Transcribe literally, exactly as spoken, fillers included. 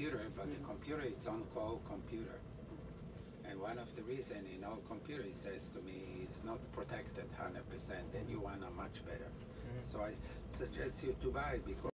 computer, but Mm-hmm. the computer it's on call computer. And one of the reason in all computer it says to me is not protected one hundred percent, then you want a much better. Mm-hmm. So I suggest you to buy because